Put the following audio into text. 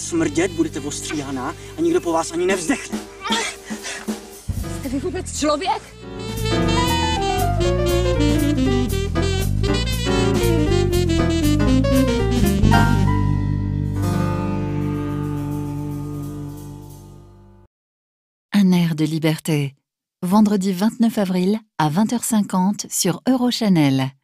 smrdět, budete ostříhaná a nikdo po vás ani nevzdechne. Jste vy vůbec člověk? Un air de liberté. Vendredi 29 avril à 20h50 sur Eurochannel.